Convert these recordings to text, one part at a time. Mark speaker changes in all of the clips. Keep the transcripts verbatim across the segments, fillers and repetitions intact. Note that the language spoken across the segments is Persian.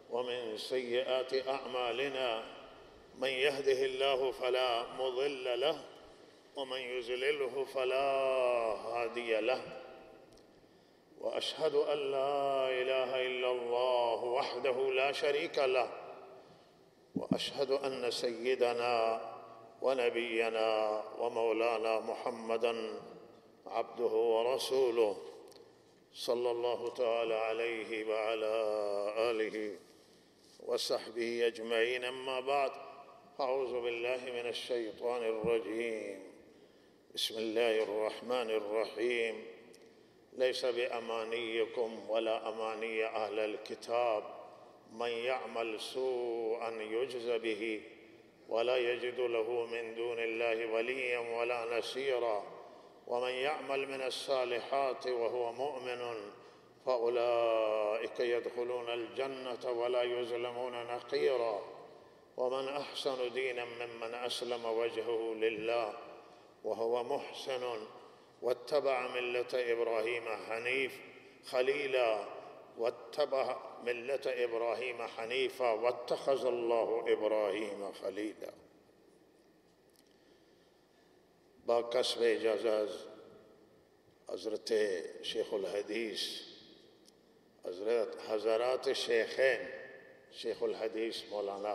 Speaker 1: ومن سيئات أعمالنا، من يهده الله فلا مضل له ومن يضلله فلا هادي له، وأشهد أن لا إله إلا الله وحده لا شريك له، وأشهد أن سيدنا ونبينا ومولانا محمدًا عبده ورسوله صلى الله تعالى عليه وعلى آله وصحبه أجمعين. أما بعد، أعوذ بالله من الشيطان الرجيم. بسم الله الرحمن الرحيم. ليس بأمانيكم ولا أماني أهل الكتاب، من يعمل سوءا يجز به ولا يجد له من دون الله وليا ولا نصيرا، ومن يعمل من الصالحات وهو مؤمن فأولئك يدخلون الجنة ولا يظلمون نقيرا، ومن أحسن دينا ممن أسلم وجهه لله وهو محسن واتبع ملة إبراهيم حنيف خليلا واتبع ملة إبراهيم حنيفا واتخذ الله إبراهيم خليلا. با کسب اجازه حضرت شیخ الحدیث حضرت حضرات شیخین شیخ الحدیث مولانا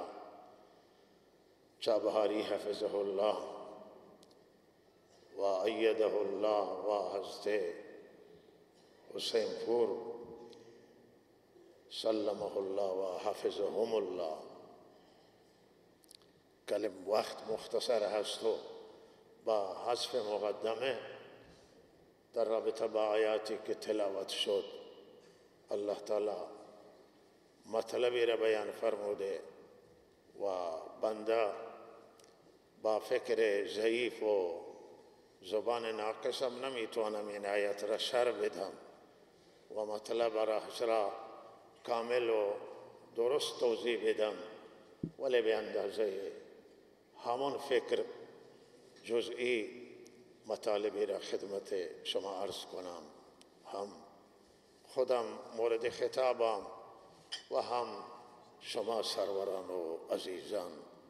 Speaker 1: چابهاری حفظه الله و ایده الله و حضرت حسین پور سلمه الله و حفظهم الله. کلم وقت مختصر هست و با حذف مقدمه در رابطه با آیاتی که تلاوت شد الله تعالی مطلبی را بیان فرموده و بنده با فکر ضعیف و زبان ناقصم نمیتونم این آیت را شرح بدم و مطلب را کامل و درست توضیح بدم، ولی به اندازه همون فکر جزئی مطالبی را خدمت شما عرض کنم. هم خودم مورد خطابم و هم شما سروران و عزیزان.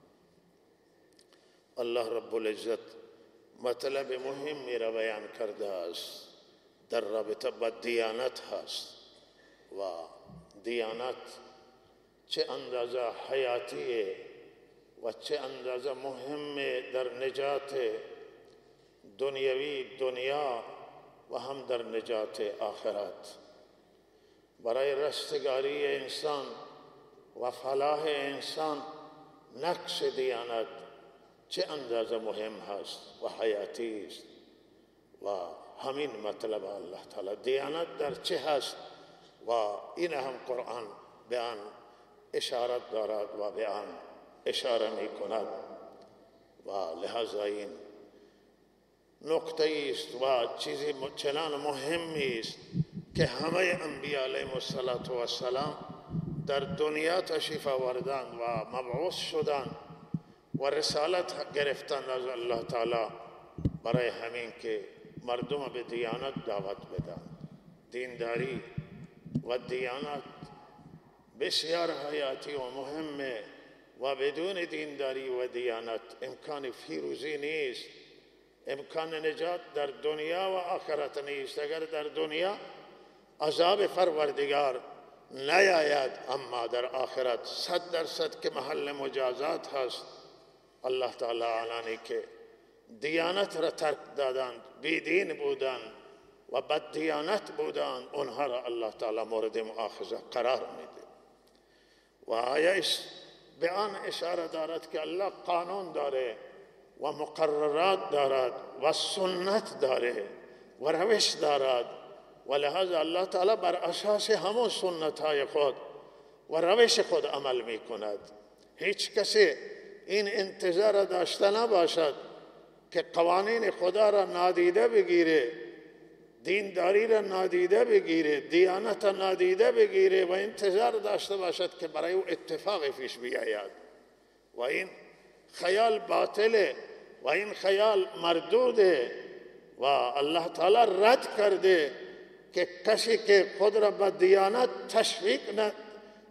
Speaker 1: الله رب العزت مطلب مهمی را بیان کرده است، در رابطه با دیانت هست و دیانت چه اندازه حیاتیه و چه اندازه مهمه در نجات دنیوی دنیا و هم در نجات آخرت. برای رستگاری انسان و فلاح انسان نقش دیانت چه اندازه مهم هست و حیاتی است و همین مطلب الله تعالی دیانت در چه هست و این هم قرآن به آن اشارت دارد و به آن اشاره می کند و لحاظ این نکته است و چیزی چنان مهمی است که همه انبیاء علیهم السلام در دنیا تشریف آوردند و مبعوث شدند و رسالت گرفتند از الله تعالی برای همین که مردم به دیانت دعوت بدن. دینداری و دیانت بسیار حیاتی و مهمه و بدون دینداری و دیانت امکان فیروزی نیست، امکان نجات در دنیا و آخرت نیست. اگر در دنیا عذاب پروردگار نیاید، اما در آخرت صد درصد که محل مجازات هست. الله تعالی آنانی که دیانت را ترک دادند، بی دین بودند و بد دیانت بودند، اونها را الله تعالی مورد مؤاخذه قرار میده و آیه به آن اشاره دارد که الله قانون داره و مقررات دارد و سنت داره و روش دارد و لہذا الله تعالی بر اساس همون سنت های خود و روش خود عمل می کند. هیچ کسی این انتظار داشته نباشد که قوانین خدا را نادیده بگیره، دینداری را نادیده بگیره، دیانت را نادیده بگیره و انتظار داشته باشد که برای او اتفاق پیش بیاید و این خیال باطله و این خیال مردوده و الله تعالی رد کرده که کسی که خود را به دیانت تشویق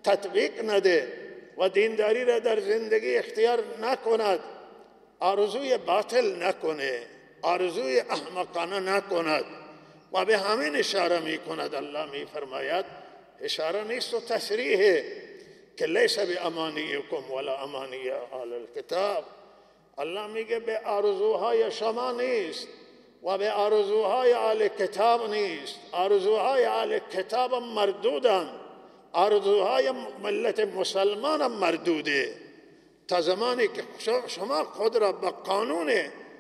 Speaker 1: تطبیق نده و دینداری را در زندگی اختیار نکند، آرزوی باطل نکنه، آرزوی احمقانه نکند و به همین اشاره می کند. الله می فرماید اشاره نیست و تصریحه که لیس بامانیکم ولا امانی اهل الکتاب. الله میگه به آرزوهای شما نیست و به آرزوهای اهل کتاب نیست. آرزوهای اهل کتاب مردودن، آرزوهای ملت مسلمان مردوده. تا زمانی که شما خود را به قانون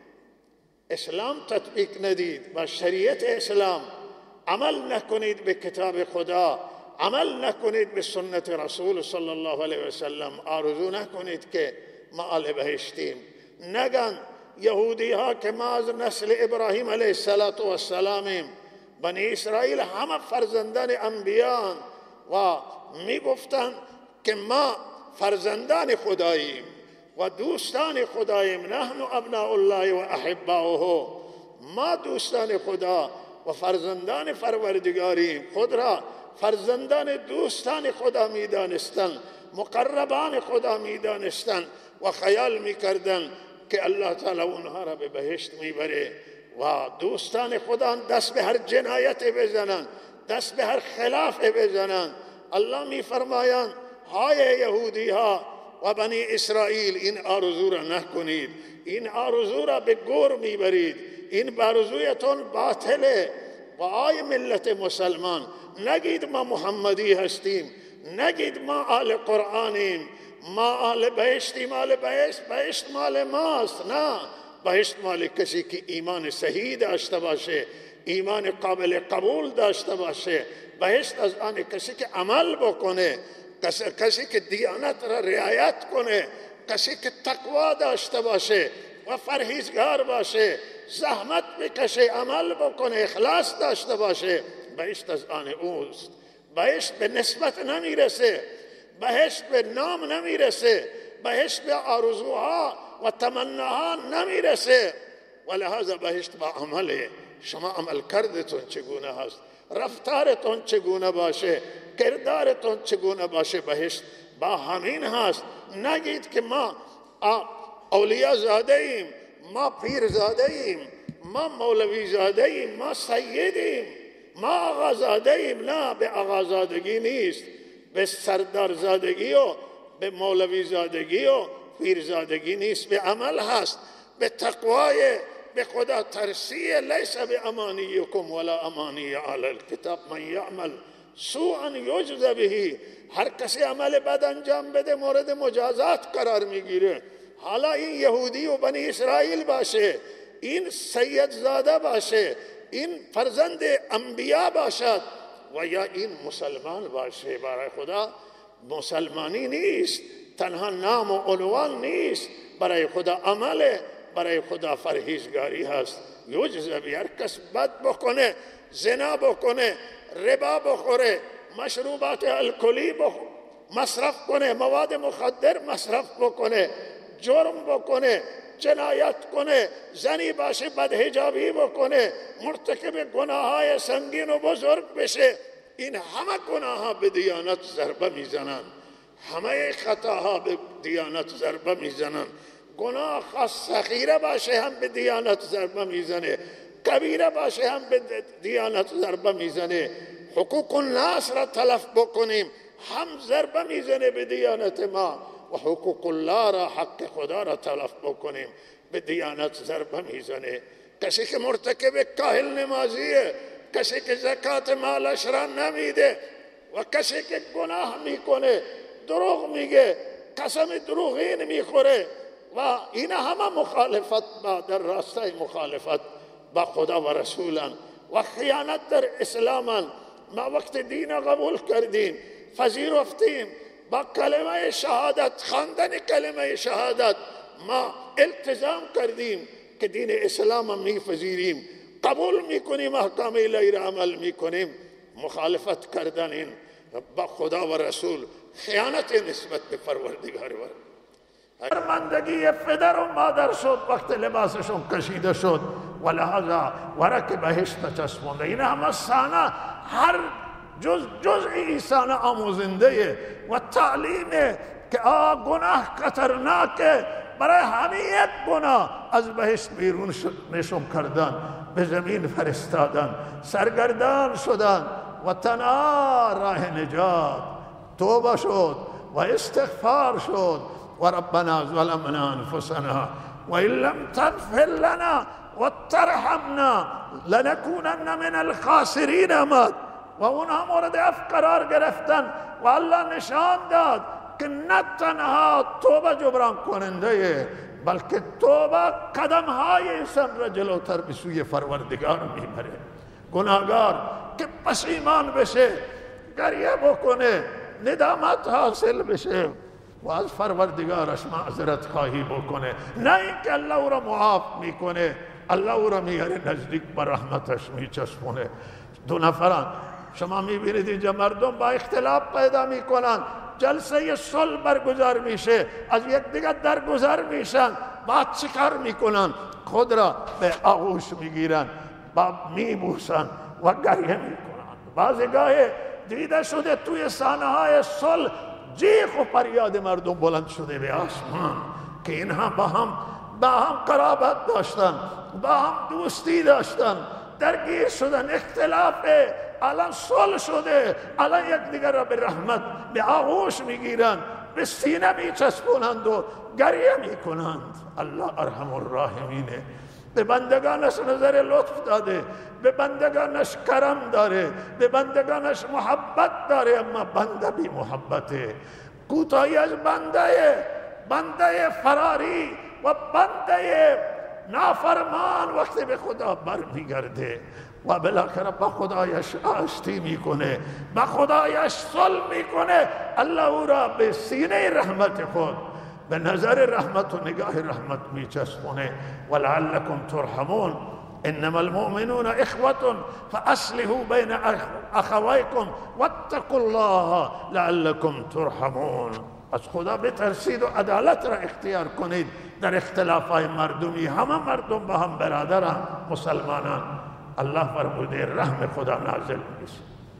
Speaker 1: اسلام تطبیق ندید و شریعت اسلام عمل نکنید، به کتاب خدا عمل نکنید، به سنت رسول صلی الله علیه وسلم آرزو نکنید که ما آل بهشتیم. نگن یهودی ها که ما از نسل ابراهیم علیه السلامیم، بنی اسرائیل همه فرزندان انبیان و می گفتن که ما فرزندان خداییم و دوستان خداییم. نحن ابناء الله و احباؤه، ما دوستان خدا و فرزندان پروردگاریم. خود را فرزندان دوستان خدا می دانستند، مقربان خدا می دانستند و خیال می کردند که الله تعالی اونها را به بهشت می بره. و دوستان خدا دست به هر جنایت بزنند، دست به هر خلاف بزنند. الله می فرمایند های یهودی ها و بنی اسرائیل، این آرزو را نکنید، این آرزو را به گور می برید، این آرزویتون باطله. و آی ملت مسلمان، نگید ما محمدی هستیم، نگید ما آل قرآنیم، ما آل بهشتیم. آل بهشت، بهشت مال ماست. نه، بهشت مال کسی که ایمان صحیح داشته باشه، ایمان قابل قبول داشته باشه. بهشت از آن کسی که عمل بکنه، کسی که دیانت را رعایت کنه، کسی که تقوا داشته باشه و پرهیزگار باشه، زحمت بکشه، عمل بکنه، اخلاص داشته باشه. بهشت از آن اوست. بهشت به نسبت نمیرسه، بهشت به نام نمیرسه، بهشت به آرزوها و تمناها نمیرسه. و لحاظا بهشت با عمله. شما عمل کردتون چگونه هست، رفتارتون چگونه باشه، کردارتون چگونه باشه، بهشت با همین هست. نگید که ما اولیاء زاده ایم، ما پیر زاده ایم، ما مولوی زاده ایم، ما سیدیم، ما آقا زاده ایم. نه، به آقا زادگی نیست، به سردار زادگی و به مولوی زادگی و پیر زادگی نیست، به عمل هست، به تقوای به خدا ترسیه. لیس بامانیکم ولا امانی اهل الکتاب من یعمل سوءا یجز به. هر کسی عمل بد انجام بده مورد مجازات قرار میگیره. حالا این یهودی و بنی اسرائیل باشه، این سید زاده باشه، این فرزند انبیا باشد و یا این مسلمان باشه. برای خدا مسلمانی نیست تنها نام و عنوان نیست، برای خدا عمله، برای خدا پرهیزگاری هست. یجز به. هر کس بد بکنه، زنا بکنه، ربا بخوره، مشروبات الکلی مصرف کنه، مواد مخدر مصرف بکنه، جرم بکنه، جنایت کنه، زنی باشه بدحجابی بکنه، مرتکب گناههای سنگین و بزرگ بشه، این همه گناهها به دیانت ضربه میزنن، همه خطاها به دیانت ضربه میزنن. گناه خاص صغیره باشه هم به دیانت ضربه میزنه، کبیره باشه هم به دیانت ضربه میزنه. حقوق الناس را تلف بکنیم هم ضربه میزنه به دیانت ما، و حقوق الله را، حق خدا را تلف بکنیم به دیانت ضربه میزنه. کسی که مرتکب کاهل نمازیه، کسی که زکات مالش را نمیده و کسی که گناه میکنه، دروغ میگه، قسم دروغین میخوره و این همه مخالفت با در راستای مخالفت با خدا و رسولان و خیانت در اسلامن. ما وقت دین قبول کردیم، پذیرفتیم، با کلمه شهادت، خواندن کلمه شهادت ما التزام کردیم که دین اسلام میپذیریم، قبول میکنیم، احکام الهی را عمل میکنیم. مخالفت کردن این با خدا و رسول خیانت نسبت به پروردگار ور. شرمندگی پدر و مادر شد وقت لباسشون کشیده شد و لحاظا ورق بهشت چسبونده. این همه سانه هر جز جز ایسان آموزنده و تعلیمه که آ گناه خطرناکه، برای همه یک گناه از بهشت بیرون نشون کردن، به زمین فرستادن، سرگردان شدن و تنها راه نجات توبه شد و استغفار شد. و ربنا ظلمنا انفسنا و ان لم تغفر لنا و ترحمنا لنکونن من الخاسرین آمد و اونها مورد اف قرار گرفتن و الله نشان داد که نه تنها توبه جبران کننده، بلکه توبه قدم های انسان را جلوتر به سوی پروردگار میبره. گناهگار که پشیمان بشه، گریه بکنه، ندامت حاصل بشه و از پروردگارش معذرت خواهی بکنه، نه اینکه الله او را معاف میکنه، الله او را میاره نزدیک به رحمتش میچسبونه. دو نفران شما میبینید اینجا مردم با اختلاف پیدا میکنن، جلسه صلح برگزار میشه، از یک دیگر درگذر میشن، بعد چیکار میکنن؟ خود را به آغوش میگیرن، بعد میبوسن و گریه میکنن. بعضی گاه دیده شده توی صحنه های صلح جیغ و فریاد مردم بلند شده به آسمان که اینها با هم با هم قرابت داشتن، با هم دوستی داشتن، درگیر شدن، اختلاف الان صلح شده، الان یک دیگر را به رحمت به آغوش میگیرن، به سینه میچسبونند و گریه میکنند. الله ارحم الراحمینه، به بندگانش نظر لطف داده، به بندگانش کرم داره، به بندگانش محبت داره، اما بنده بی محبته. کوتاهی از بنده، بنده فراری و بنده نافرمان وقتی به خدا بر میگرده و بالاخره با خدایش آشتی میکنه، با خدایش صلح میکنه، الله او را به سینه رحمت خود، به نظر رحمت و نگاه رحمت میچسبونه. ولعلکم ترحمون، انما المؤمنون اخوة فاصلحوا بین اخویکم واتقوا الله لعلکم ترحمون. از خدا بترسید و عدالت را اختیار کنید در اختلاف های مردمی. همه مردم با هم برادران، مسلمانان. الله فرموده رحم خدا نازل میشه.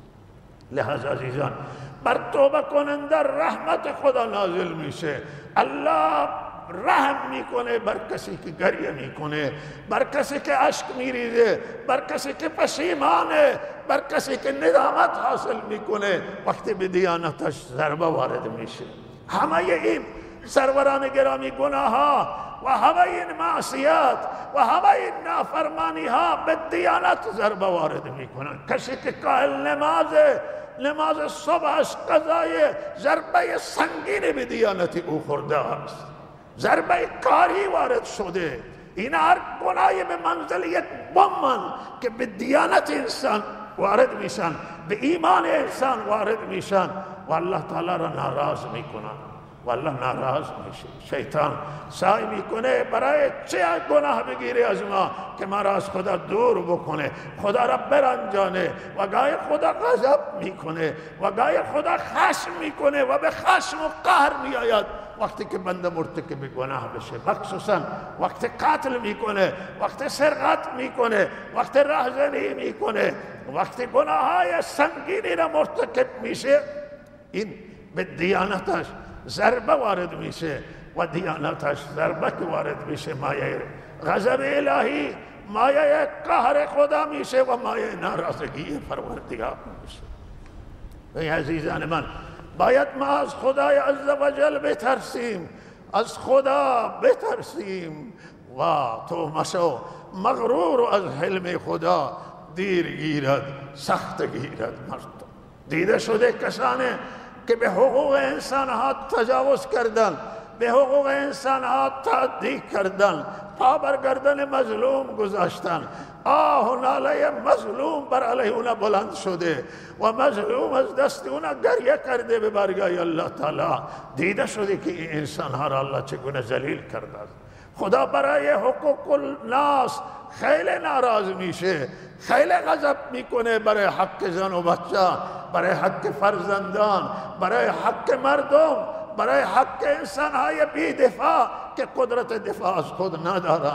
Speaker 1: لحاظ عزیزان، بر توبه کننده رحمت خدا نازل میشه. الله رحم میکنه بر کسی که گریه میکنه، بر کسی که اشک میریزه، بر کسی که پشیمانه، بر کسی که ندامت حاصل میکنه وقتی به دیانتش ضربه وارد میشه. همه این سروران گرامی گناه ها و همه این معصیت و همه این نافرمانی ها به دیانت ضربه وارد میکنن. کسی که قائل نمازه، نماز صبحش قضای ضربه سنگین به دیانت او خورده است، ضربه کاری وارد شده. این هر گناهی به منزل یک بمن که به دیانت انسان وارد میشن، به ایمان انسان وارد میشن و الله تعالی را ناراض میکنن و الله ناراض میشه. شیطان سعی میکنه برای چه گناه بگیره از ما که ما را از خدا دور بکنه، خدا را برنجانه و گاهی خدا غضب میکنه و گاهی خدا خشم میکنه و به خشم و قهر میآید وقتی که بنده مرتکب گناه بشه، مخصوصا وقتی قتل میکنه، وقتی سرقت میکنه، وقتی راهزنی میکنه، وقتی گناه های سنگینی را مرتکب میشه، این به دیانتش ضربه وارد میشه و دیانتش ضربه که وارد میشه مایه غضب الهی، مایه قهر خدا میشه و مایه ناراضگی پروردگار میشه. ای عزیزان من، باید ما از خدای عزوجل بترسیم، از خدا بترسیم و تو مشو مغرور و از حلم خدا دیر گیرد سخت گیرد. مردم دیده شده کسانی که به حقوق انسان ها تجاوز کردن، به حقوق انسان ها تعدی کردن، پا بر گردن مظلوم گذاشتن، آه و ناله مظلوم بر علیه اونا بلند شده و مظلوم از دست اونا گریه کرده به بارگاه الله تعالی. دیده شده که این انسان ها را الله چگونه ذلیل کرده. خدا برای حقوق الناس خیلی ناراض میشه، خیلی غضب میکنه برای حق زن و بچه، برای حق فرزندان، برای حق مردم، برای حق انسان های بی دفاع که قدرت دفاع از خود ندارن.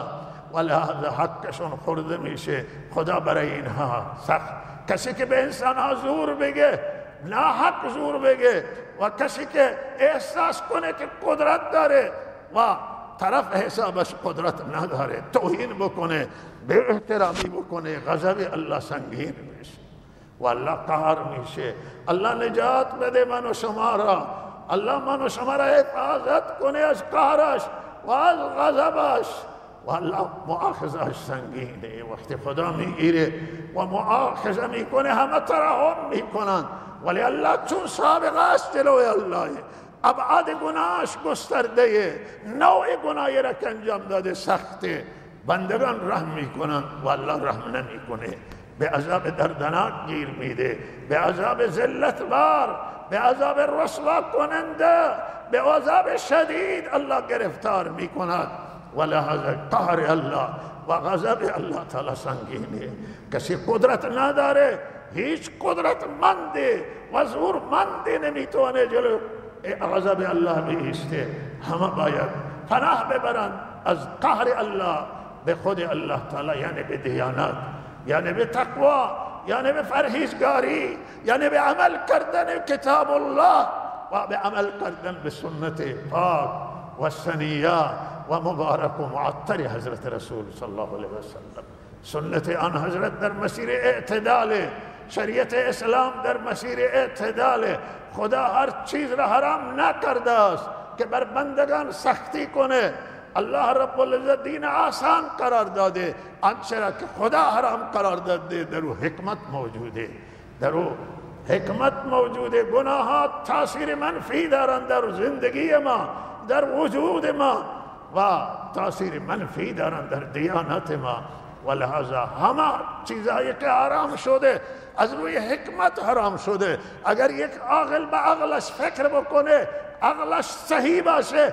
Speaker 1: ولهذا حقشون خورده میشه. خدا برای اینها سخت. کسی که به انسانها زور بگه، نه حق زور بگه، و کسی که احساس کنه که قدرت داره و طرف حسابش قدرت نداره، توهین بکنه، به احترامی بکنه، غضب الله سنگین میشه و الله قهر میشه. الله نجات بده من و شما را، الله من و شما را حفاظت کنه از قهرش و از غضبش و الله مؤاخذهش سنگینه. وقتی خدا میگیره و مؤاخذه میکنه همه ترحم میکنن، ولی الله چون سابقه است جلوی الله، ابعاد گناهش گسترده، نوع گناهی را که انجام داده سخته، بندگان رحم میکنن و الله رحم نمیکنه، به عذاب دردناک گیر میده، به عذاب ذلت بار، به عذاب رسوا کننده، به عذاب شدید الله گرفتار میکند. ولهذا قهر الله و غضب الله تعالی سنگینه. کسی قدرت نداره، هیچ قدرت مندی و زور مندی نمیتونه جلو غضب الله بیسته. همه باید پناه ببرن از قهر الله به خود الله تعالی، یعنی به دیانت، یعنی به تقوا، یعنی به پرهیزگاری، یعنی به عمل کردن کتاب الله و به عمل کردن به سنت پاک و سنیه و مبارک و معطر حضرت رسول صلی الله علیه و سلم. سنت آن حضرت در مسیر اعتدال، شریعت اسلام در مسیر اعتدال. خدا هر چیز را حرام نکرده است که بر بندگان سختی کنه. الله رب العزت دین آسان قرار داده. آنچه را که خدا حرام قرار داده در او حکمت موجوده، در او حکمت موجوده. گناهات تاثیر منفی دارند در زندگی ما، در وجود ما، و تاثیر منفی دارند در دیانت ما. ولهذا همه چیزهایی که حرام شده از روی حکمت حرام شده. اگر یک عاقل به عقلش فکر بکنه، عقلش صحیح باشه،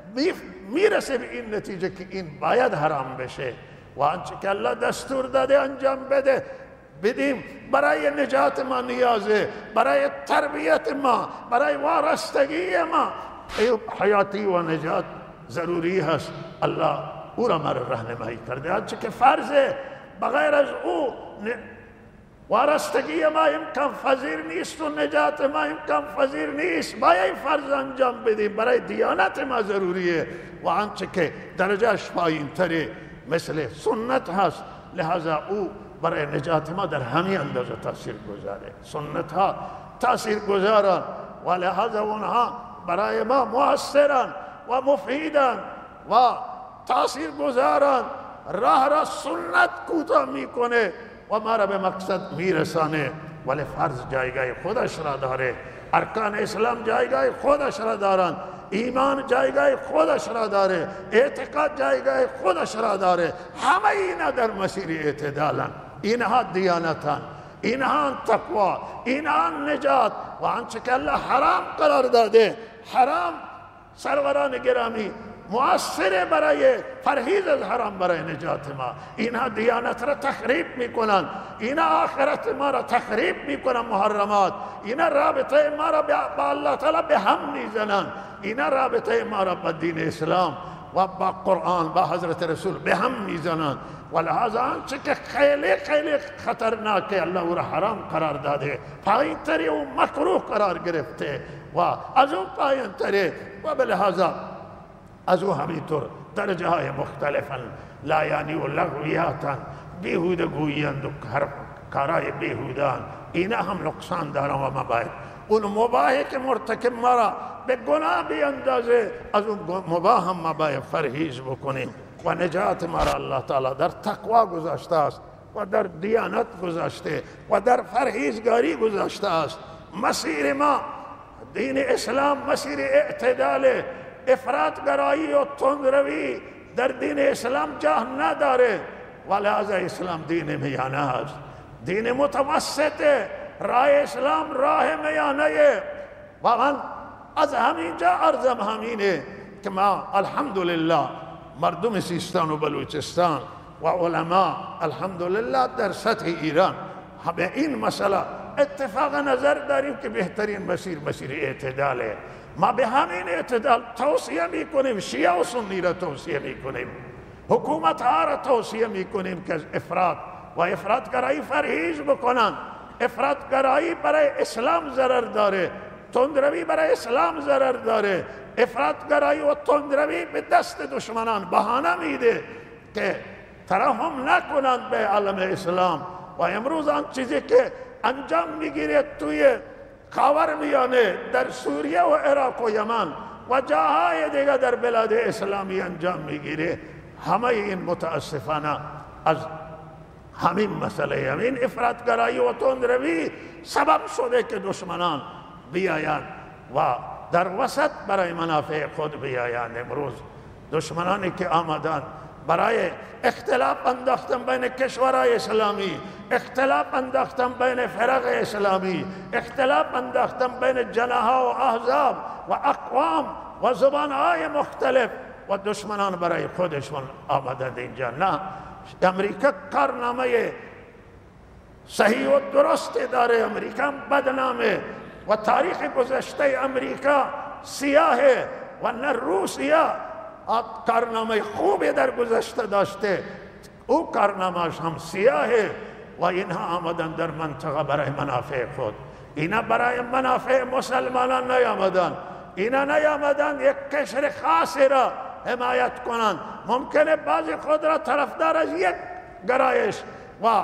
Speaker 1: میرسه به این نتیجه که این باید حرام بشه و آنچه که الله دستور داده انجام بده بدیم. برای نجات ما نیازه، برای تربیت ما، برای وارستگی ما حیاتی و نجات ضروری هست. الله او را ما راهنمایی کرده. آنچه که فرضه بغیر از او وارستگی ما امکان پذیر نیست و نجات ما امکان پذیر نیست. باید این فرض انجام بدیم، برای دیانت ما ضروریه. و آنچه که درجهش پایین تره مثل سنت هست، لہذا او برای نجات ما در همین اندازه تاثیر گذاره. سنت ها تاثیر گذارن و لہذا اونها برای ما مؤثرن و مفیدن و تاثیر گذارن. راه را سنت کوتاه میکنه و ما را به مقصد میرسانه. ولی فرض جایگاه خودش را داره، ارکان اسلام جایگاه خودش را دارن، ایمان جایگاه خودش را داره، اعتقاد جایگاه خودش را داره. همه اینا در مسیر اعتدالن. اینها دیانتن، اینها تقوا، اینها نجات. و آنچه که الله حرام قرار داده، حرام سروران گرامی مؤثر برای پرهیز از حرام، برای نجات ما. اینها دیانت را تخریب میکنن، اینها آخرت ما را تخریب میکنن. محرمات اینها رابطه ما را با الله تعالی به هم میزنن، اینها رابطه ما را با دین اسلام و با قرآن با حضرت رسول به هم میزنن. ولهذا آنچه که خیلی خیلی خطرناکه الله او را حرام قرار داده، پایین تری و مکروه قرار گرفته و از اون پایین تری و بلحاظا از او همینطور درجه های مختلفن. لایانی و لغویاتن، بیهوده گویند و کارای بیهودان، اینا هم نقصان دارن و ما باید اون مباهی که مرتکب ما را به گناه بیندازه، از اون مباه هم ما باید پرهیز بکنیم. و نجات ما را الله تعالی در تقوا گذاشته است و در دیانت گذاشته و در پرهیزگاری گذاشته است. مسیر ما دین اسلام مسیر اعتدال. افراط گرایی و تندروی در دین اسلام جا نداره. ولهذا اسلام دین میانه است، دین متوسطه. راه اسلام راه میانه. و من از همینجا عرضم همینه که ما الحمدلله مردم سیستان و بلوچستان و علما الحمدلله در سطح ایران به این مسئله اتفاق نظر داریم که بهترین مسیر مسیر اعتداله. ما به همین اعتدال توصیه میکنیم، شیعه و سنی را توصیه میکنیم حکومت ها را توصیه میکنیم که افراط و افراطگرایی پرهیز بکنند. افراطگرایی برای اسلام ضرر داره، تندروی برای اسلام ضرر داره. افراطگرایی و تندروی به دست دشمنان بهانه میده که ترحم نکنند به عالم اسلام. و امروز آن چیزی که انجام میگیره توی خاورمیانه، در سوریه و عراق و یمن و جاهای دیگه در بلاد اسلامی انجام میگیره، همه این متاسفانه از همین مسئله، همین افراطگرایی و تندروی سبب شده که دشمنان بیایند و در وسط برای منافع خود بیایند. امروز دشمنانی که آمدند برای اختلاف انداختن بین کشورهای اسلامی، اختلاف انداختن بین فرق اسلامی، اختلاف انداختن بین جناح و احزاب و اقوام و زبانهای مختلف، و دشمنان برای خودشون آمدند اینجا. نه، امریکا کارنامه صحیح و درست داره، امریکا بدنامه و تاریخ گذشته امریکا سیاهه و نه روسیه کارنامه خوبی در گذشته داشته، او کارنامه‌اش هم سیاهه. و اینها آمدن در منطقه برای منافع خود. اینا برای منافع مسلمانان نیامدن، اینا نیامدن یک کشور خاصی را حمایت کنند. ممکنه بعضی خود را طرفدار از یک گرایش و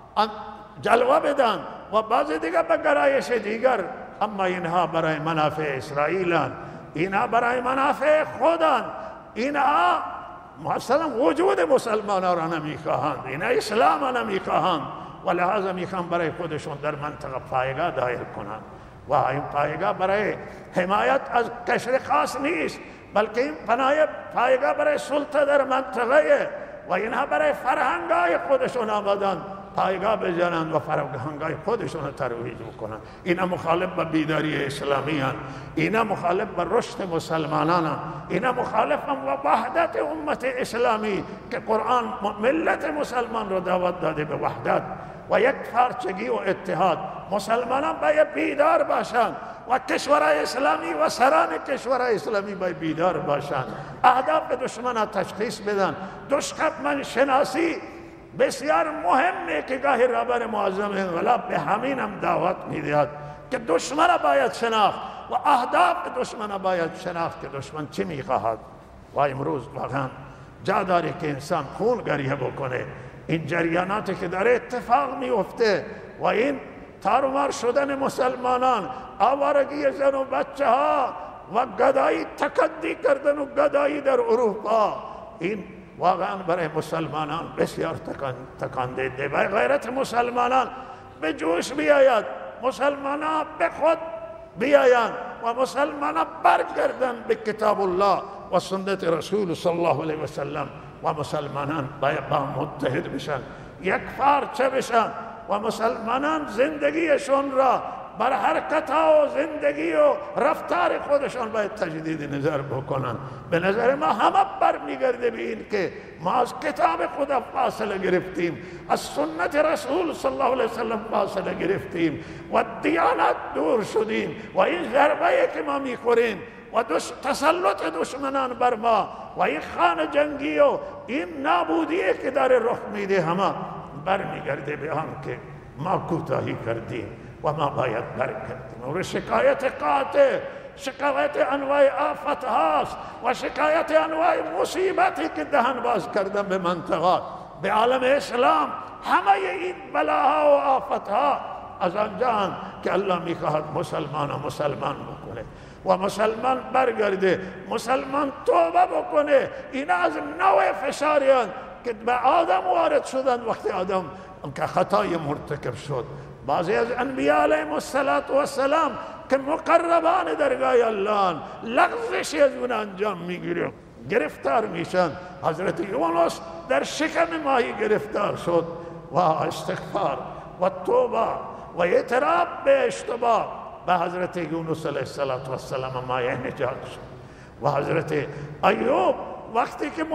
Speaker 1: جلوه بدن و بعضی دیگر به گرایش دیگر، اما اینها برای منافع اسرائیلن، اینها برای منافع خودن. اینها مثلا وجود مسلمانان را نمیخواهند، اینها اسلام را نمیخواهند و لحاظا میخوان برای خودشون در منطقه پایگاه دایر کنند. و این پایگاه برای حمایت از کشور خاص نیست، بلکه این پایگاه برای سلطه در منطقه و اینها برای فرهنگای خودشون آمدن پایگاه بزنند و فرهنگای خودشون ترویج بکنند. اینا مخالف به بیداری اسلامی هستند، اینا مخالف به رشد مسلمانان هستند، اینا مخالف به وحدت امت اسلامی که قرآن ملت مسلمان را دعوت داده به وحدت و یک پارچگی و اتحاد. مسلمانان باید بیدار باشند و کشورهای اسلامی و سران کشورهای اسلامی باید بیدار باشند، اهداف دشمن تشخیص بدن. دشمن شناسی بسیار مهمه که گاهی رهبر معظم انقلاب به همین هم دعوت میدهد که دشمن باید شناخت و اهداف دشمن باید شناخت که دشمن چی میخواهد. و امروز واقعا جا داره که انسان خون گریه بکنه. این جریاناتی که داره اتفاق میفته و این تارومار شدن مسلمانان، آوارگی زن و بچه ها و گدایی، تکدی کردن و گدایی در اروپا، این واقعا برای مسلمانان بسیار تکان دهنده. و غیرت مسلمانان به جوش بیاید، مسلمانان به خود بیایند و مسلمانان برگردن به کتاب الله و سنت رسول صلی الله علیه و سلم و مسلمانان باید با متحد بشن، یک پارچه بشن و مسلمانان زندگیشون را بر حرکت ها و زندگی و رفتار خودشان باید تجدید نظر بکنن. به نظر ما همه بر میگرده به این که ما از کتاب خدا فاصله گرفتیم، از سنت رسول صلی الله علیه وسلم فاصله گرفتیم و دیانت دور شدیم و این ضربه که ما میخوریم و تسلط دشمنان بر ما و این خانه جنگی و این نابودی که داره رخ میده همه برمیگرده به آن که ما کوتاهی کردیم و ما باید برگردیم. و شکایت قاطع، شکایت انواع آفت هاست و شکایت انواع مصیبتی که دهن باز کردن به منطقه، به عالم اسلام. همه این بلاها و آفت ها از آنجا که الله میخواهد مسلمان و مسلمان بکنه و مسلمان برگرده، مسلمان توبه بکنه. این از نوع فشاریان که به آدم وارد شدن وقتی آدم که خطای مرتکب شد. بعضی از انبیاء علیهم السلام که مقربان درگاه الله لغزشی از اون انجام میگیره، گرفتار میشن. حضرت یونس در شکم ماهی گرفتار شد و استغفار و توبه و اعتراف به اشتباه به حضرت یونس علیه السلام ماهی نجات شد. و حضرت ایوب وقتی که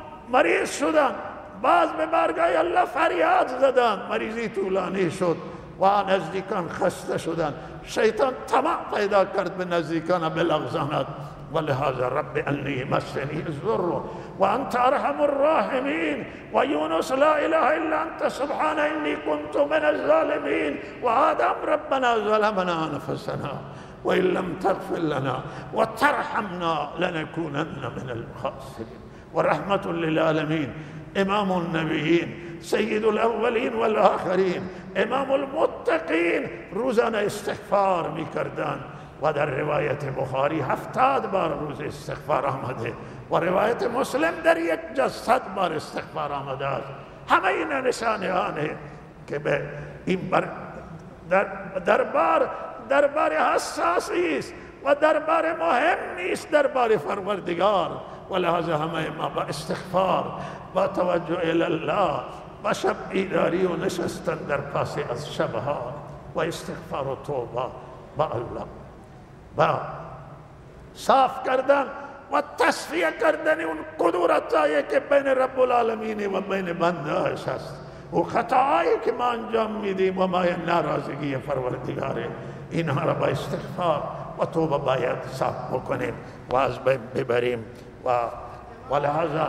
Speaker 1: مریض شدن باز به بارگاه الله فریاد زدن، مریضی طولانی شد و نزدیکان خسته شدن. شیطان طمع پیدا کرد به نزدیکان بلغزاند و لهذا رب انی مسنی الضر وأنت أرحم الراحمين. ويونس لا إله إلا أنت سبحان إني كنت من الظالمين. وآدم ربنا ظلمنا أنفسنا وإن لم تغفر لنا وترحمنا لنكونن من الخاسرين. ورحمة للعالمين، إمام النبيين، سيد الأولين والآخرين، إمام المتقين، روزانه استغفار می‌کردند و در روایت بخاری هفتاد بار روز استغفار آمده و روایت مسلم در یک جا صد بار استغفار آمده است. همه این نشانه‌هایی که به این بر در دربار دربار حساسی است و دربار مهمی است، دربار پروردگار. و لحاظا همه ما با استغفار، با توجه الی الله، با شب بیداری و نشستن در پاس از شبها و استغفار و توبه با الله، با صاف کردن و تصفیه کردن اون قدرتایی که بین رب العالمین و بین بنده‌اش هست و خطاهایی که ما انجام میدیم و ما ناراضگی پروردگاره، اینها را با استغفار و توبه باید صاف بکنیم و از بین ببریم. و ولهذا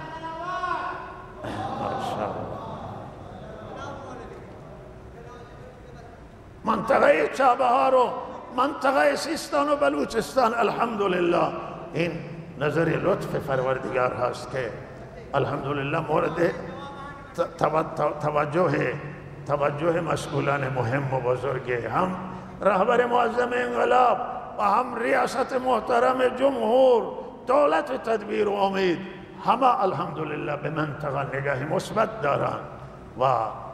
Speaker 1: منطقه چابهار و منطقه سیستان و بلوچستان الحمدلله این نظر لطف پروردگار هست که الحمدلله مورد توجه توجه مسئولان مهم و بزرگ، هم رهبر معظم انقلاب و هم ریاست محترم جمهور، دولت تدبیر و امید، همه الحمدلله به منطقه نگاه مثبت دارند. و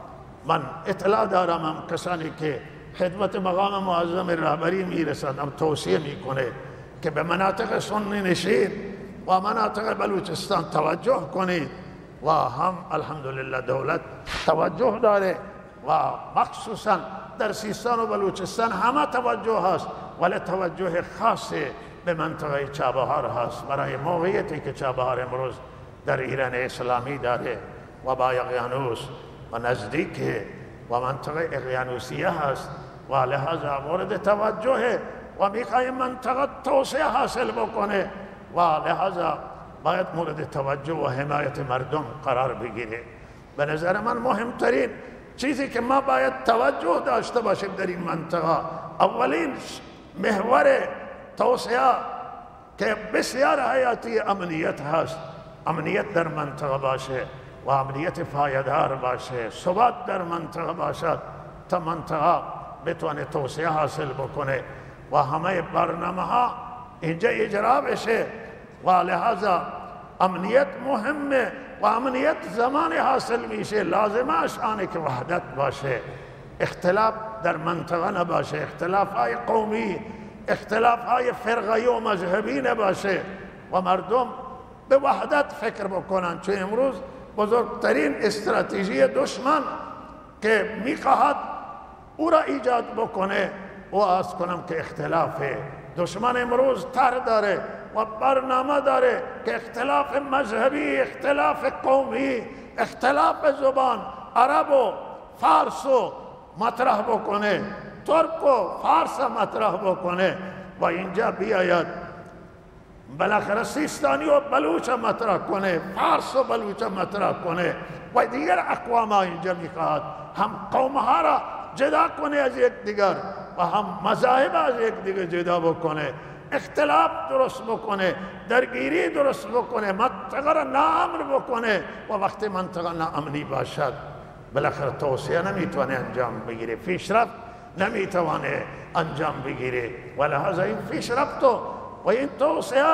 Speaker 1: من اطلاع دارم هم کسانی که خدمت مقام معظم رهبری میرسند هم توصیه میکنه که به مناطق سنی نشین و مناطق بلوچستان توجه کنید و هم الحمدلله دولت توجه داره و مخصوصا در سیستان و بلوچستان همه توجه هست، ولی توجه خاصی به منطقه چابهار هست برای موقعیتی که چابهار امروز در ایران اسلامی داره و با اقیانوس و نزدیک و منطقه اقیانوسیه هست و لحاظا مورد توجه و میخواهیم منطقه توسعه حاصل بکنه و لحاظا باید مورد توجه و حمایت مردم قرار بگیره. به نظر من مهمترین چیزی که ما باید توجه داشته باشیم در این منطقه، اولین محور توسعه که بسیار حیاتی امنیت هست، امنیت در منطقه باشه و امنیت پایدار باشه، ثبات در منطقه باشد تا منطقه بتونه توسعه حاصل بکنه و همه برنامه ها اینجا اجرا بشه و لحاظا امنیت مهمه و امنیت زمان حاصل میشه لازمش آنه که وحدت باشه، اختلاف در منطقه نباشه، اختلاف های قومی، اختلاف های فرقی و مذهبی نباشه و مردم به وحدت فکر بکنن. چون امروز بزرگترین استراتژی دشمن که میخواهد او را ایجاد بکنه و از کنم که اختلاف دشمن امروز طرح داره و برنامه داره که اختلاف مذهبی، اختلاف قومی، اختلاف زبان، عرب و فارس و مطرح بکنه، ترک و فارس مطرح بکنه و اینجا بیاید بالاخره سیستانی و بلوچ مطرح کنه، فارس و بلوچ مطرح کنه و دیگر اقوام اینجا میخواهد هم قومها را جدا کنه از یک دیگر و هم مذاهب از یک دیگر جدا بکنه، اختلاف درست بکنه، درگیری درست بکنه، منطقه را ناامن بکنه و وقتی منطقه ناامنی باشد بالاخره توسعه نمیتونه انجام بگیره، پیشرفت نمیتونه انجام بگیره و لحاظا این پیشرفت و این توسعه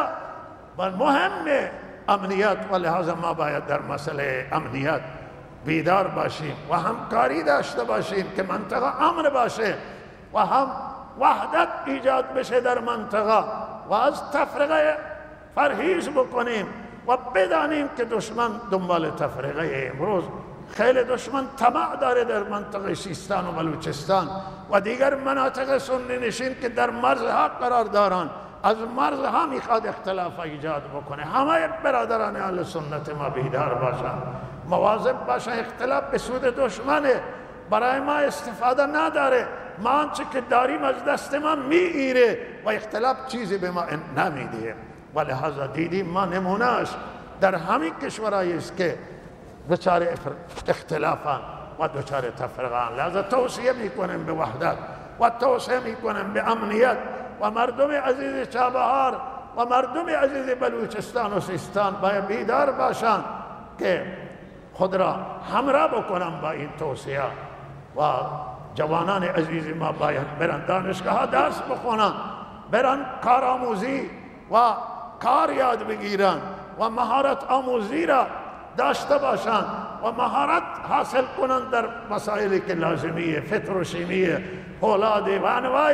Speaker 1: مهمه امنیت و لحاظا ما باید در مسئله امنیت بیدار باشیم و همکاری داشته باشیم که منطقه امن باشه و هم وحدت ایجاد بشه در منطقه و از تفرقه پرهیز بکنیم و بدانیم که دشمن دنبال تفرقه امروز خیلی دشمن طمع داره در منطقه سیستان و بلوچستان و دیگر مناطق سنی نشین که در مرزها قرار دارند، از مرزها میخواد اختلاف ایجاد بکنه. همه برادران اهل سنت ما بیدار باشند، مواظب باشند، اختلاف به سود دشمنه، برای ما استفاده نداره، ما آنچه که داریم از دست ما میگیره و اختلاف چیزی به ما نمیده و لحاظا دیدیم ما نمونهش در همین کشورهایی است که دچار اختلافان و دچار تفرقان. لذا توصیه میکنیم به وحدت و توصیه میکنیم به امنیت و مردم عزیز چابهار و مردم عزیز بلوچستان و سیستان باید بیدار باشند که خود را همراه بکنم با این توصیه و جوانان عزیز ما باید برن دانشگاه درس بخونن، برن کارآموزی و کار یاد بگیرن و مهارت آموزی را داشته باشند و مهارت حاصل کنند در مسائلی که لازمیه، فتروشیمیه، فولاد و انواع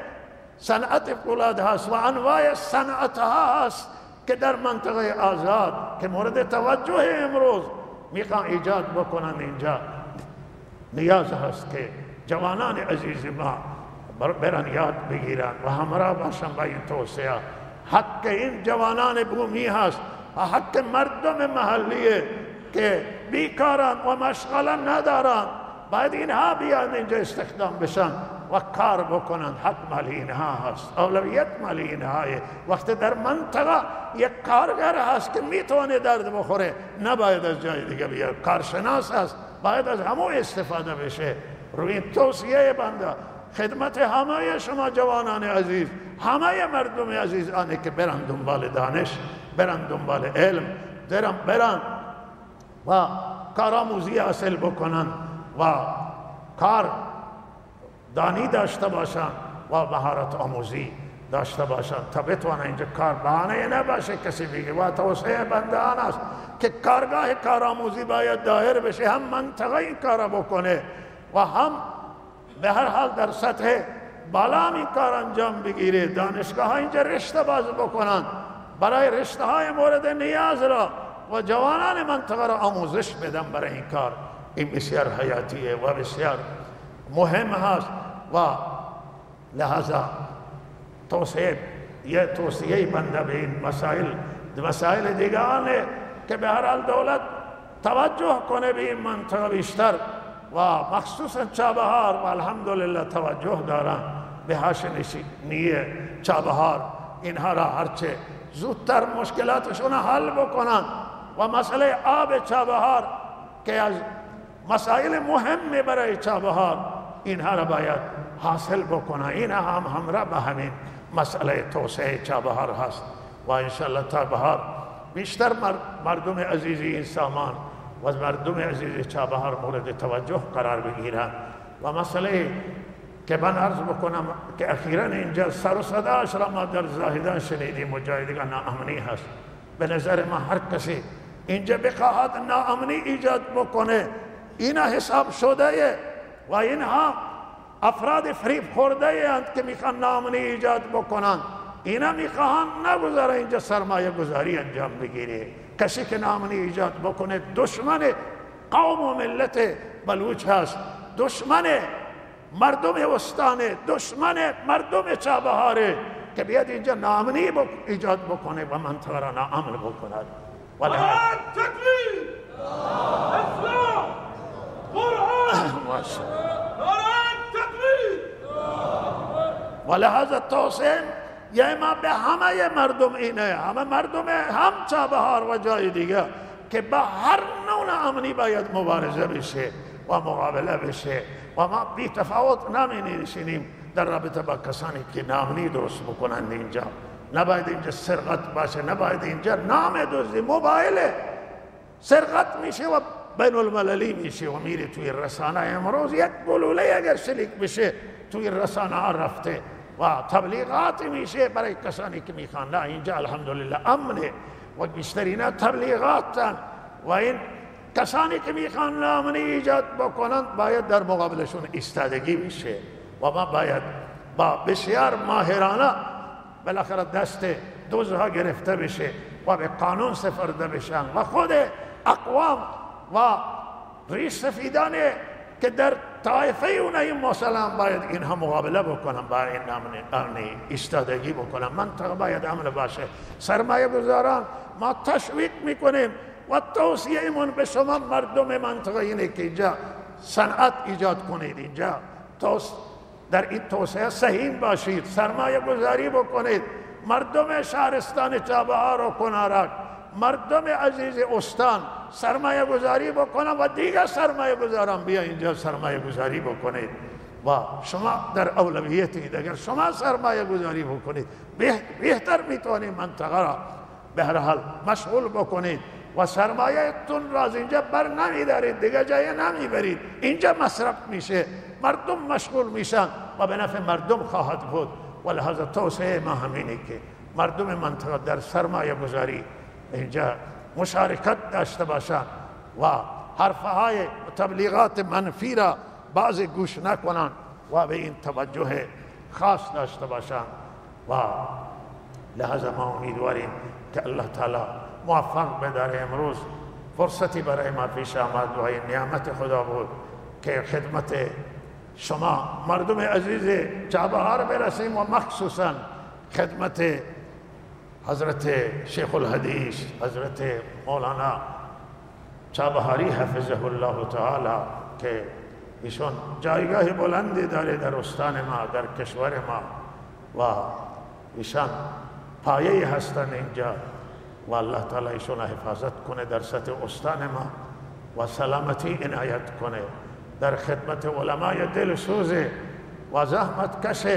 Speaker 1: صنعت فولاد هست و انواع صنعت ها هست که در منطقه آزاد که مورد توجه امروز میخوان ایجاد بکنن. اینجا نیاز هست که جوانان عزیز ما برن یاد بگیرن و همراه باشن با این توصیه. حق این جوانان بومی هست و حق مردم محلیه که بیکارن و مشغله ندارن، باید اینها بیان اینجا استخدام بشن و کار بکنن. حق مال اینها هست، اولویت مال اینهایه. وقتی در منطقه یک کارگر هست که میتونه درد بخوره، نباید از جای دیگه بیاد. کارشناس هست، باید از همو استفاده بشه. روی این توصیه بنده خدمت همه شما جوانان عزیز، همه مردم عزیز آنه که برن دنبال دانش، برن دنبال علم، برن, برن و کارآموزی حاصل بکنن و کار دانی داشته باشن و مهارت آموزی داشته باشن تا بتوانن اینجا کار بهانه نباشه کسی بگه. و توصیه بنده آن است که کارگاه کارآموزی باید دایر بشه، هم منطقه این کار بکنه و هم به هر حال در سطح بالا هم این کار انجام بگیره. دانشگاه ها اینجا رشته باز بکنن برای رشته های مورد نیاز را و جوانان منطقه را آموزش بدن برای این کار. این بسیار حیاتیه و بسیار مهم هست و لحظه توصیه یه توصیه بنده به این مسائل مسائل دیگرانه که به هر حال دولت توجه کنه به این منطقه بیشتر و مخصوصا چابهار و الحمدلله توجه دارن به هاشمی چابهار. اینها را هرچه زودتر مشکلاتشون حل بکنن و مسئله آب چابهار که از مسائل مهمه برای چابهار، اینها را باید حاصل بکنن. اینها هم همراه به همین مسئله توسعه چابهار هست و انشاءالله تا بهار بیشتر مردم عزیز این سامان و مردم عزیز چابهار مورد توجه قرار بگیرن. و مسئله که من عرض بکنم که اخیراً اینجا سر و صداش را ما در زاهدان شنیدیم و جای دیگر ناامنی هست. به نظر ما هر کسی اینجا بخواهد ناامنی ایجاد بکنه، اینا حساب شده و اینها افراد فریب خورده اند که میخوان ناامنی ایجاد بکنن. اینا میخواهند نگذاره اینجا سرمایه گذاری انجام بگیره. کسی که ناامنی ایجاد بکنه دشمن قوم و ملت بلوچ هست، دشمن مردم استانه، دشمن مردم چابهاره که بیاد اینجا ناامنی ایجاد بکنه و منطقه را ناامن بکند.
Speaker 2: قرآن تکبیر، اسلام، قرآن، قرآن تکبیر.
Speaker 1: و لحاظ توسعه یه ما به همه مردم اینه، همه مردم هم چابهار و جای دیگه که با هر نوع امنی باید مبارزه بشه و مقابله بشه و ما بی تفاوت نمی نشینیم در رابطه با کسانی که ناامنی درست بکنند. اینجا نباید اینجا سرقت باشه، نباید اینجا نام دزدی، موبایل سرقت میشه و بین المللی میشه و میره توی رسانه. امروز یک گلوله اگر شلیک بشه توی رسانه ها رفته و تبلیغات میشه برای کسانی که میخوان. نه، اینجا الحمدلله امنه و بیشترین تبلیغاتن و این کسانی که میخوان ناامنی ایجاد بکنند باید در مقابلشون ایستادگی بشه و ما باید با بسیار ماهرانه بالاخره دست دزدها گرفته بشه و به قانون سپرده بشن و خود اقوام و ریش سفیدانه که در طایفه اونایی مثلا باید اینها مقابله بکنن، باید این امنی ایستادگی بکنن. منطقه باید امن باشه. سرمایه گذاران ما تشویق میکنیم و توصیه ایمون به شما مردم منطقه اینه که اینجا صنعت ایجاد کنید، اینجا در این توسعه سهیم باشید، سرمایه گذاری بکنید. مردم شهرستان چابهار و کنارک، مردم عزیز استان سرمایه گذاری بکنن و دیگر سرمایه گذاران بیا اینجا سرمایه گذاری بکنید و شما در اولویتید. اگر شما سرمایه گذاری بکنید بهتر میتونید منطقه را به هر حال مشغول بکنید و سرمایه تون را از اینجا بر نمیدارید، دیگه جای نمیبرید، اینجا مصرف میشه، مردم مشغول میشن و به نفع مردم خواهد بود. و لحاظا توسعه ما همینه که مردم منطقه در سرمایه گذاری اینجا مشارکت داشته باشند و حرفهای تبلیغات منفی را بعضی گوش نکنند و به این توجه خاص داشته باشند. و لحاظا ما امیدواریم که الله تعالی موفق بداره. امروز فرصتی برای ما پیش آمد و این نعمت خدا بود که خدمت شما مردم عزیز چابهار برسیم و مخصوصا خدمت حضرت شیخ الحدیث حضرت مولانا چابهاری حفظه الله تعالی که ایشون جایگاه بلندی داره در استان ما، در کشور ما و ایشان پایه هستن اینجا و الله تعالی ایشون حفاظت کنه در سطح استان ما و سلامتی عنایت کنه. در خدمت علمای دلسوز و زحمت کش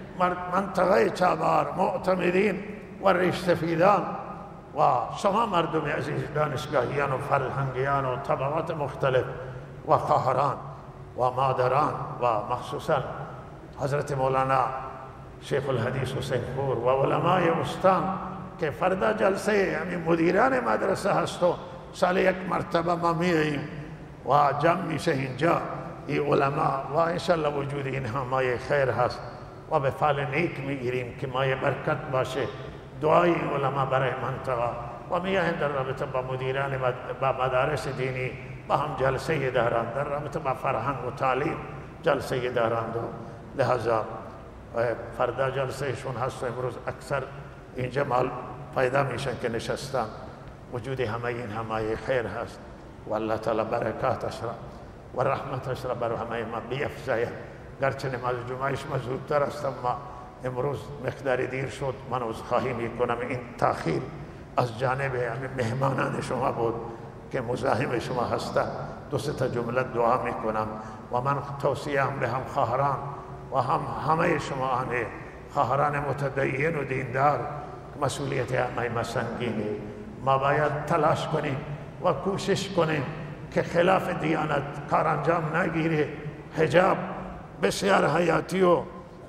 Speaker 1: منطقه چابهار، معتمدین و ریشسفیدان و شما مردم عزیز دانشگاهیان و فرهنگیان و طبقات مختلف و خواهران و مادران و مخصوصا حضرت مولانا شیخ الحدیث حسین پور و علمای استان که فردا جلسه همین مدیران مدرسه هست و سال یک مرتبه ما میاییم و جمع میشه اینجا این علما و انشالله وجود اینها مایه خیر هست و به فعل نیک میگیریم که مایه برکت باشه. دعای علما برای منطقه و میایم در رابطه با مدیران با مدارس دینی با هم جلسه دارند، در رابطه با فرهنگ و تعلیم جلسه دارند و لحاظا فردا جلسه شون هست و امروز اکثر اینجا مال پیدا میشن که نشستن. وجود همه این همه خیر هست و الله تعالی برکاتش را و رحمتش را بر همه ما بیفزاید. گرچه نماز جمعهش ما زودتر است اما امروز مقدار دیر شد. من عذرخواهی میکنم این تاخیر از جانب مهمانان شما بود که مزاحم شما هستند. دو سه تا جمله دعا میکنم و من توصیه هم به هم خواهران و هم همه شما آنه خواهران متدین و دیندار مسئولیت همه ما سنگینه. ما باید تلاش کنیم و کوشش کنیم که خلاف دیانت کار انجام نگیره. حجاب بسیار حیاتی و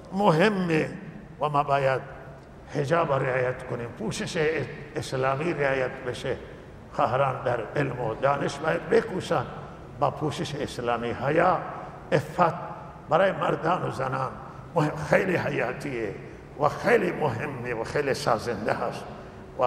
Speaker 1: مهمه و ما باید حجاب رعایت کنیم، پوشش اسلامی رعایت بشه. خواهران در علم و دانش باید بکوشن با پوشش اسلامی. حیا عفت برای مردان و زنان خیلی حیاتیه و خیلی مهمه و خیلی سازنده هست و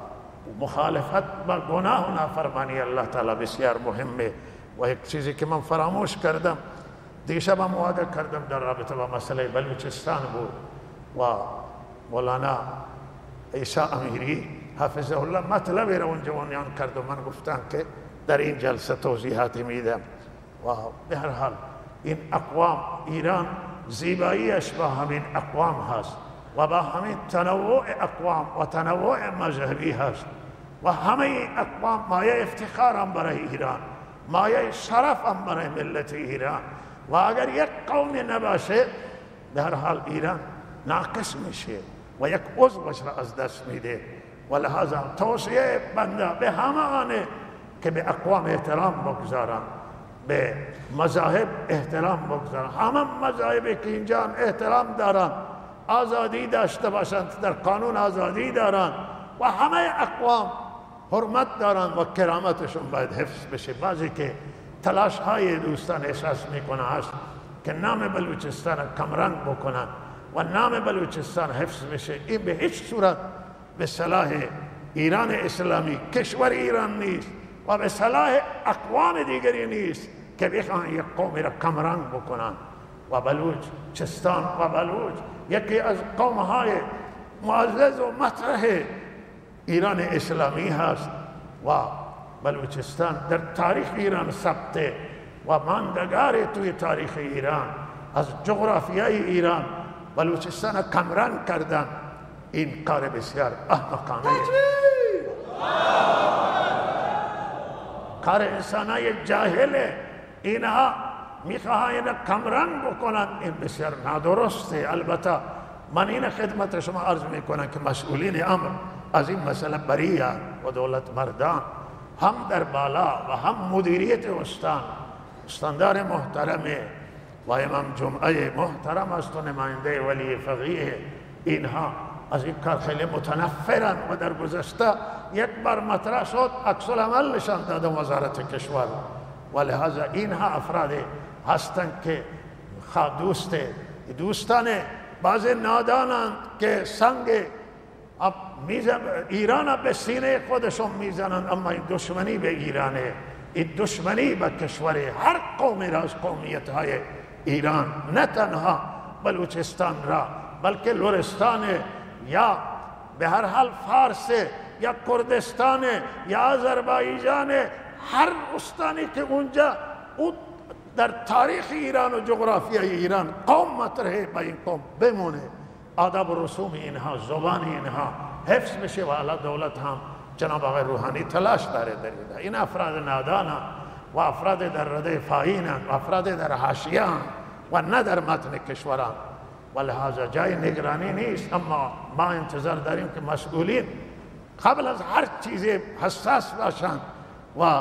Speaker 1: مخالفت با گناه و نافرمانی الله تعالی بسیار مهمه. و یک چیزی که من فراموش کردم دیشب هم وعده کردم در رابطه با مسئله بلوچستان بود و مولانا عیسی امیری حفظه الله مطلبی را اونجا عنوان کرد و من گفتم که در این جلسه توضیحاتی میدم. و به هر حال این اقوام ایران زیباییش با همین اقوام هست و با همین تنوع اقوام و تنوع مذهبی هست و همه اقوام مایه افتخار هم برای ایران، مایه شرف هم برای ملت ایران و اگر یک قوم نباشه به هر حال ایران ناقص میشه و یک عضوش را از دست میده. و لحاظا توصیه بنده به همه آنه که به اقوام احترام بگذارن، به مذاهب احترام بگذارن. همه مذاهبی که اینجا احترام دارن، آزادی داشته باشند، در قانون آزادی دارن و همه اقوام حرمت دارن و کرامتشون باید حفظ بشه. بعضی که تلاش های دوستان احساس میکنه هست که نام بلوچستان کمرنگ بکنن و نام بلوچستان حفظ بشه. این به هیچ صورت به صلاح ایران اسلامی کشور ایران نیست و به صلاح اقوام دیگری نیست که بخواهن یک قومی را کمرنگ بکنن. و بلوچستان و بلوچ یکی از قومهای معزز و مطرح ایران اسلامی هست و بلوچستان در تاریخ ایران ثبته و ماندگار توی تاریخ ایران. از جغرافیای ایران بلوچستان کمرنگ کردن. این کار بسیار احمقانه است. کار انسانای جاهله. اینها میخواهند اینها کمرنگ بکنند. این بسیار نادرسته. البته من این خدمت شما عرض میکنم که مسئولین امر از این مسئله بریه و دولت مردان هم در بالا و هم مدیریت استان، استاندار محترمه و امام جمعه محترم است و نماینده ولی فقیه، اینها از این کار خیلی متنفرن و در گذشته یک بار مطرح شد عکس العمل نشان داد وزارت کشور. و لحاظا اینها افراد هستند که دوست دوستان بعض نادانند که سنگ ایران به سینه خودشون میزنند، اما این دشمنی به ایرانه، این دشمنی به کشور هر قومی را از قومیت های ایران، نه تنها بلوچستان را بلکه لرستان یا به هر حال فارس یا کردستان یا آذربایجان، هر استانی که اونجا او در تاریخ ایران و جغرافیای ایران قوم مطرحه به این قوم بمونه، آداب و رسوم اینها، زبان اینها حفظ بشه. و علا دولت هم جناب آقای روحانی تلاش داره در این. این افراد نادان و افراد در رده پایین و افراد در حاشیه و نه در متن کشوران و لحاظا جای نگرانی نیست. اما ما انتظار داریم که مسئولین قبل از هر چیز حساس باشند و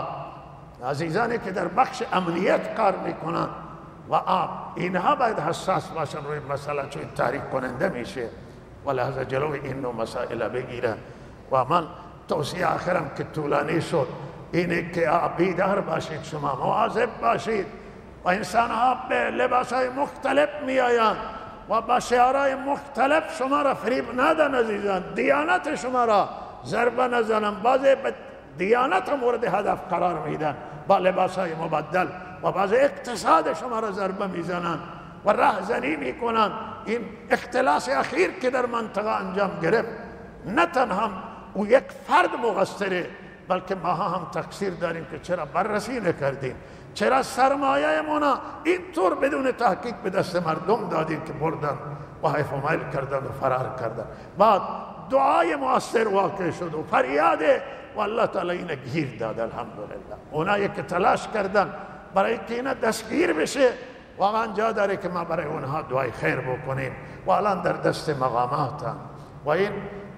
Speaker 1: عزیزانی که در بخش امنیت کار میکنند و آب اینها باید حساس باشن روی مسئله، چون تحریک کننده میشه و لحاظا جلوی این نوع مسائل بگیرن. و من توصیه آخرم که طولانی شد اینه که بیدار باشید، شما مواظب باشید و انسان ها به لباس های مختلف می آیند و با شعارهای مختلف شما را فریب ندن عزیزان، دیانت شما را ضربه نزنن، بعضی به دیانت مورد هدف قرار میدن با لباس های مبدل و بعضی اقتصاد شما را ضربه میزنن و راهزنی میکنن. این اختلاس اخیر که در منطقه انجام گرفت نه تنها او یک فرد مقصره بلکه ما هم تقصیر داریم که چرا بررسی نکردیم، چرا سرمایه منا اینطور بدون تحقیق به دست مردم دادیم که بردن و حیف و میل کردن و فرار کردن. بعد دعای مؤثر واقع شد و فریاد و الله تعالی اینه گیر داد. الحمدلله اونایی که تلاش کردن برای که اینه دستگیر بشه واقعا جا داره که ما برای اونها دعای خیر بکنیم و الان در دست مقاماتن. و این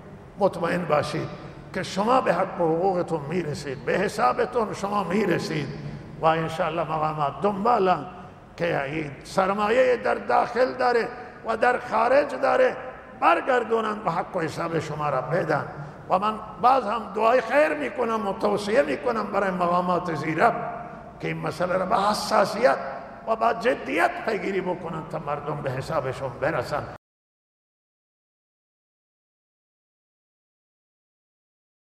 Speaker 1: مطمئن باشید که شما به حق و حقوقتون میرسید، به حسابتون شما میرسید و انشاءالله مقامات دنبالن که این سرمایه در داخل داره و در خارج داره برگردونن و حق و حساب شما را بدن. و من باز هم دعای خیر میکنم و توصیه میکنم برای مقامات زیرب که این مسئله را به حساسیت و با جدیت پیگیری بکنن تا مردم به حسابشون برسن.